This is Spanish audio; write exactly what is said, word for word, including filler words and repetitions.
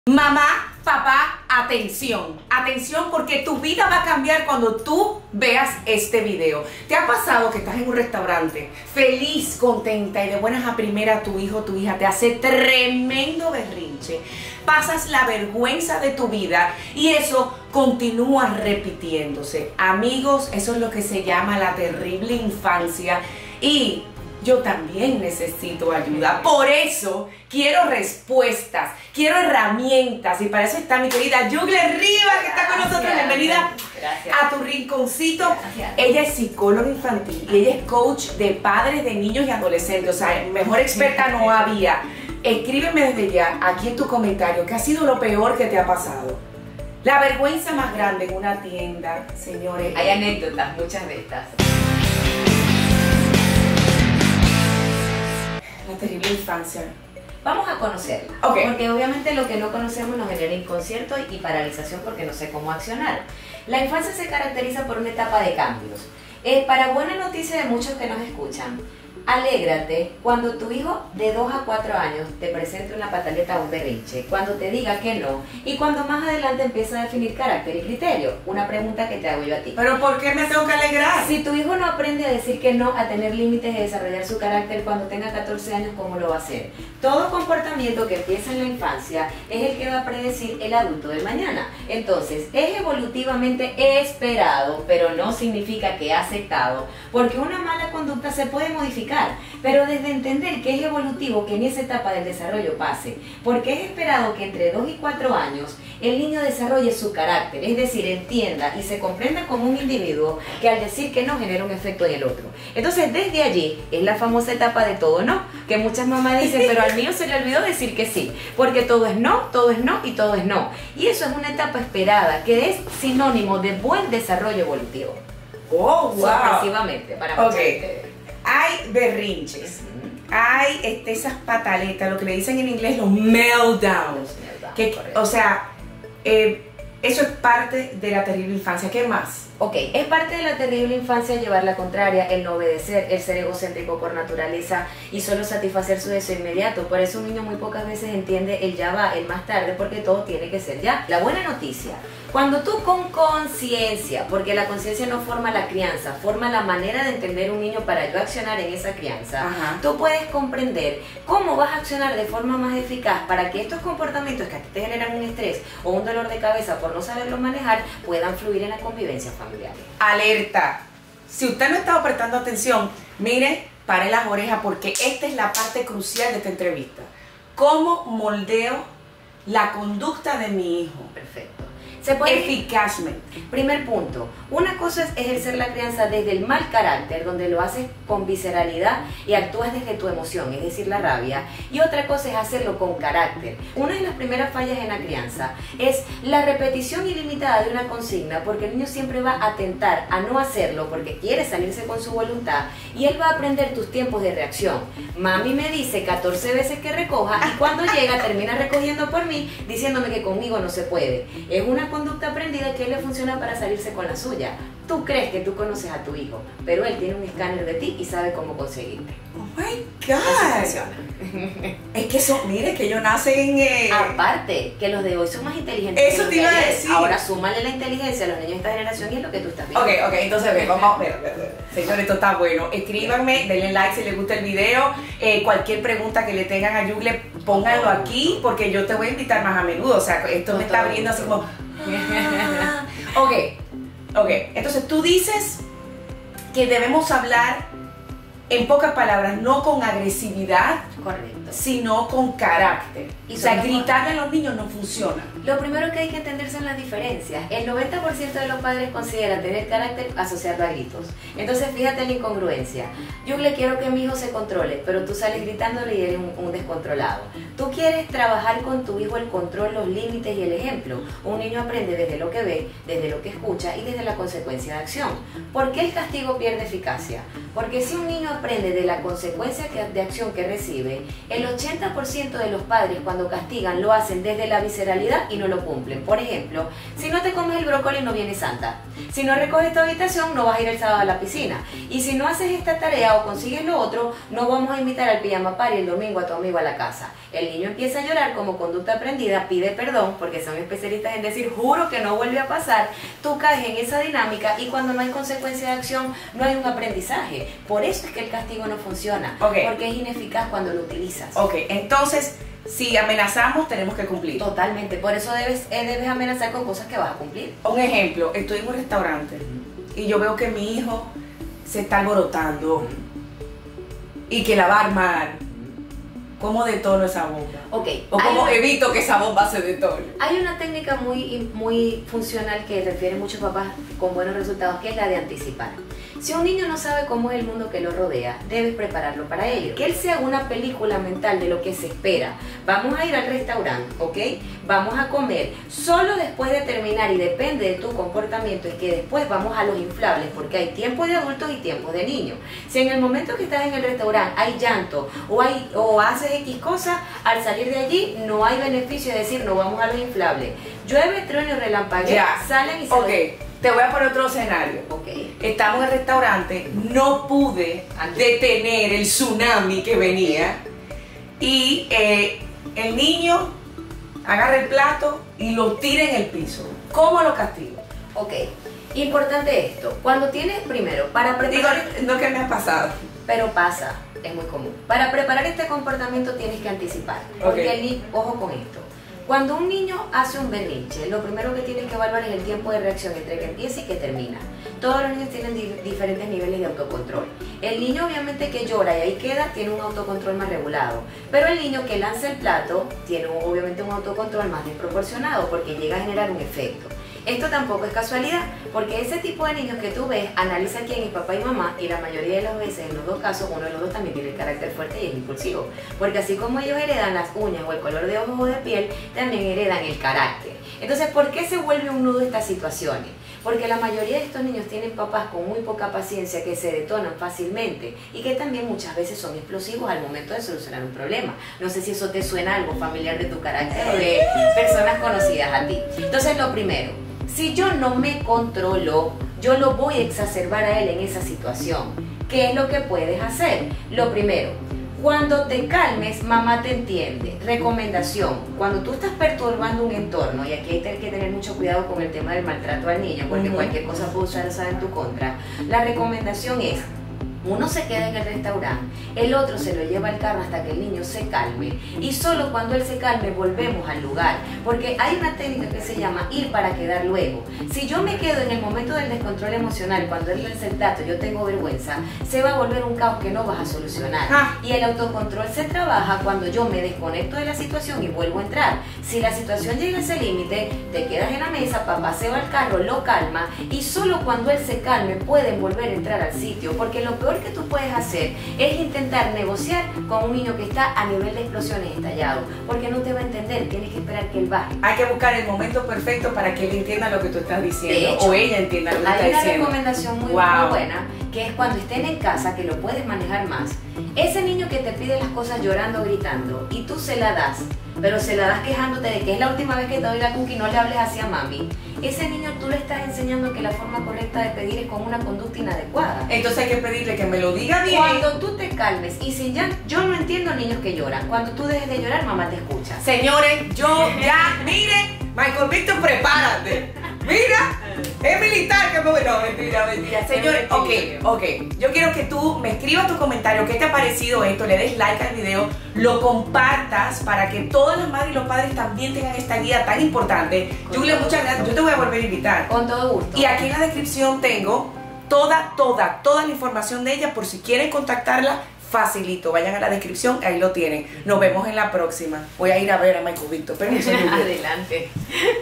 Mamá, papá, atención, atención porque tu vida va a cambiar cuando tú veas este video. ¿Te ha pasado que estás en un restaurante feliz, contenta y de buenas a primera tu hijo o tu hija te hace tremendo berrinche? Pasas la vergüenza de tu vida y eso continúa repitiéndose. Amigos, eso es lo que se llama la terrible infancia y yo también necesito ayuda. Por eso quiero respuestas, quiero herramientas y para eso está mi querida Yugle Rivas que está con nosotros. Bienvenida Gracias. a tu rinconcito. Gracias. Ella es psicóloga infantil y ella es coach de padres de niños y adolescentes. O sea, mejor experta no había. Escríbeme desde ya aquí en tu comentario qué ha sido lo peor que te ha pasado. La vergüenza más grande en una tienda, señores. Hay anécdotas, muchas de estas. La terrible infancia. Vamos a conocerla, Ok. porque obviamente lo que no conocemos nos genera inconscierto y paralización porque no sé cómo accionar. La infancia se caracteriza por una etapa de cambios. Eh, para buena noticia de muchos que nos escuchan, alégrate cuando tu hijo de dos a cuatro años te presente una pataleta o un berrinche, cuando te diga que no y cuando más adelante empieza a definir carácter y criterio. Una pregunta que te hago yo a ti. ¿Pero por qué me tengo que alegrar? Si tu hijo no aprende a decir que no, a tener límites y a desarrollar su carácter cuando tenga catorce años, ¿cómo lo va a hacer? Todo comportamiento que empieza en la infancia es el que va a predecir el adulto del mañana. Entonces, es evolutivamente esperado, pero no significa que aceptado, porque una mala conducta se puede modificar, pero desde entender que es evolutivo que en esa etapa del desarrollo pase, porque es esperado que entre dos y cuatro años el niño desarrolle su carácter, es decir, entienda y se comprenda como un individuo que al decir que no genera un efecto en el otro. Entonces, desde allí es la famosa etapa de todo no, que muchas mamás dicen, pero al mío se le olvidó decir que sí, porque todo es no, todo es no y todo es no. Y eso es una etapa esperada, que es sinónimo de buen desarrollo evolutivo. Oh, wow. Sorpresivamente, para mucha Ok. gente. Hay berrinches, hay este, esas pataletas, lo que le dicen en inglés los meltdowns. Que, o sea, eh, eso es parte de la terrible infancia. ¿Qué más? Ok, es parte de la terrible infancia llevar la contraria, el no obedecer, el ser egocéntrico por naturaleza y solo satisfacer su deseo inmediato. Por eso un niño muy pocas veces entiende el ya va, el más tarde, porque todo tiene que ser ya. La buena noticia, cuando tú con conciencia, porque la conciencia no forma la crianza, forma la manera de entender un niño para yo accionar en esa crianza, Ajá. tú puedes comprender cómo vas a accionar de forma más eficaz para que estos comportamientos que a ti te generan un estrés o un dolor de cabeza por no saberlo manejar puedan fluir en la convivencia familiar. Alerta. Si usted no estaba prestando atención, mire, pare las orejas porque esta es la parte crucial de esta entrevista. ¿Cómo moldeo la conducta de mi hijo? Perfecto. Se puede... Eficazmente. Primer punto, una cosa es ejercer la crianza desde el mal carácter, donde lo haces con visceralidad y actúas desde tu emoción, es decir, la rabia, y otra cosa es hacerlo con carácter. Una de las primeras fallas en la crianza es la repetición ilimitada de una consigna, porque el niño siempre va a tentar a no hacerlo porque quiere salirse con su voluntad y él va a aprender tus tiempos de reacción. Mami me dice catorce veces que recoja y cuando llega termina recogiendo por mí diciéndome que conmigo no se puede. Es una conducta aprendida que a él le funciona para salirse con la suya. Tú crees que tú conoces a tu hijo, pero él tiene un escáner de ti y sabe cómo conseguirte. Oh my Eso God. funciona. Es que son, mire, que ellos nacen. Eh, Aparte, que los de hoy son más inteligentes. Eso que los te de iba a ayer. decir. Ahora súmale la inteligencia a los niños de esta generación y es lo que tú estás viendo. Ok, ok, entonces ve, vamos a ver, ver, ver. Señores, esto está bueno. Escríbanme, denle like si les gusta el video. Eh, cualquier pregunta que le tengan a Yugle, pónganlo aquí porque yo te voy a invitar más a menudo. O sea, esto me está abriendo así como. Ah, ok, ok. Entonces tú dices que debemos hablar en pocas palabras, no con agresividad, Correcto. sino con carácter. Y O sea, somos- gritarle a los niños no funciona. Lo primero que hay que entender son las diferencias. El noventa por ciento de los padres consideran tener carácter asociado a gritos. Entonces, fíjate la incongruencia. Yo le quiero que mi hijo se controle, pero tú sales gritándole y eres un, un descontrolado. Tú quieres trabajar con tu hijo el control, los límites y el ejemplo. Un niño aprende desde lo que ve, desde lo que escucha y desde la consecuencia de acción. ¿Por qué el castigo pierde eficacia? Porque si un niño aprende de la consecuencia que- de acción que recibe, inclusive, el ochenta por ciento de los padres cuando castigan lo hacen desde la visceralidad y no lo cumplen. Por ejemplo, si no te comes el brócoli no viene Santa. Si no recoges tu habitación no vas a ir el sábado a la piscina. Y si no haces esta tarea o consigues lo otro, no vamos a invitar al pijama party el domingo a tu amigo a la casa. El niño empieza a llorar como conducta aprendida, pide perdón porque son especialistas en decir juro que no vuelve a pasar. Tú caes en esa dinámica y cuando no hay consecuencia de acción no hay un aprendizaje. Por eso es que el castigo no funciona, okay. porque es ineficaz cuando lo utilizas. Ok, entonces si amenazamos tenemos que cumplir. Totalmente, por eso debes, eh, debes amenazar con cosas que vas a cumplir. Un ejemplo, estoy en un restaurante y yo veo que mi hijo se está alborotando y que la va a armar. ¿Cómo detono esa bomba? Ok. ¿O cómo una, evito que esa bomba se detone? Hay una técnica muy, muy funcional que refieren muchos papás con buenos resultados, que es la de anticipar. Si un niño no sabe cómo es el mundo que lo rodea, debes prepararlo para ello. Que él se haga una película mental de lo que se espera. Vamos a ir al restaurante, ¿ok? Vamos a comer. Solo después de terminar, y depende de tu comportamiento, es que después vamos a los inflables, porque hay tiempo de adultos y tiempo de niños. Si en el momento que estás en el restaurante hay llanto o, hay, o haces X cosas, al salir de allí no hay beneficio de decir no vamos a los inflables. Llueve, trueno y relampaguea, salen y se Ok, te voy a poner otro escenario. Okay. Estamos en el restaurante, no pude detener el tsunami que venía y eh, el niño agarra el plato y lo tira en el piso. ¿Cómo lo castigo? Ok, importante esto. Cuando tienes, primero, para preparar... Digo, no que me ha pasado. Pero pasa, es muy común. Para preparar este comportamiento tienes que anticipar. Porque Okay. el niño, ojo con esto. Cuando un niño hace un berrinche, lo primero que tienes que evaluar es el tiempo de reacción entre que empieza y que termina. Todos los niños tienen di diferentes niveles de autocontrol. El niño obviamente que llora y ahí queda, tiene un autocontrol más regulado. Pero el niño que lanza el plato, tiene obviamente un autocontrol más desproporcionado porque llega a generar un efecto. Esto tampoco es casualidad, porque ese tipo de niños que tú ves, analiza quién es papá y mamá, y la mayoría de las veces, en los dos casos, uno de los dos también tiene el carácter fuerte y es impulsivo. Porque así como ellos heredan las uñas o el color de ojos o de piel, también heredan el carácter. Entonces, ¿por qué se vuelve un nudo estas situaciones? Porque la mayoría de estos niños tienen papás con muy poca paciencia que se detonan fácilmente y que también muchas veces son explosivos al momento de solucionar un problema. No sé si eso te suena algo familiar de tu carácter o de personas conocidas a ti. Entonces, lo primero, si yo no me controlo, yo lo voy a exacerbar a él en esa situación. ¿Qué es lo que puedes hacer? Lo primero, cuando te calmes, mamá te entiende. Recomendación, cuando tú estás perturbando un entorno, y aquí hay que tener mucho cuidado con el tema del maltrato al niño, porque uh-huh. cualquier cosa puede usarse en tu contra, la recomendación es: uno se queda en el restaurante, el otro se lo lleva al carro hasta que el niño se calme y solo cuando él se calme volvemos al lugar, porque hay una técnica que se llama ir para quedar luego. Si yo me quedo en el momento del descontrol emocional, cuando él lanza el plato, yo tengo vergüenza, se va a volver un caos que no vas a solucionar. Ah. Y el autocontrol se trabaja cuando yo me desconecto de la situación y vuelvo a entrar. Si la situación llega a ese límite, te quedas en la mesa, papá se va al carro, lo calma y solo cuando él se calme pueden volver a entrar al sitio, porque lo peor que tú puedes hacer es intentar negociar con un niño que está a nivel de explosiones estallado, porque no te va a entender, tienes que esperar que él baje. Hay que buscar el momento perfecto para que él entienda lo que tú estás diciendo, de hecho, o ella entienda lo que estás diciendo. Hay una recomendación muy, wow. muy buena, que es cuando estén en casa, que lo puedes manejar más. Ese niño que te pide las cosas llorando o gritando y tú se la das, pero se la das quejándote de que es la última vez que te doy la cookie, no le hables hacia mami. Ese niño tú le estás enseñando que la forma correcta de pedir es con una conducta inadecuada. Entonces hay que pedirle que me lo diga bien. Cuando tú te calmes, y si ya, yo no entiendo niños que lloran, cuando tú dejes de llorar, mamá te escucha. Señores, yo ya, mire, Michael Víctor, prepárate. Mira, es militar que me... No, mentira, mentira. Señores, ok, ok. Yo quiero que tú me escribas tu comentario, qué te ha parecido esto, le des like al video, lo compartas para que todas las madres y los padres también tengan esta guía tan importante. Julia, muchas gracias. Yo te voy a volver a invitar. Con todo gusto. Y aquí en la descripción tengo toda, toda, toda la información de ella por si quieren contactarla. Facilito, vayan a la descripción, ahí lo tienen. Nos vemos en la próxima. Voy a ir a ver a Michael Víctor. Adelante.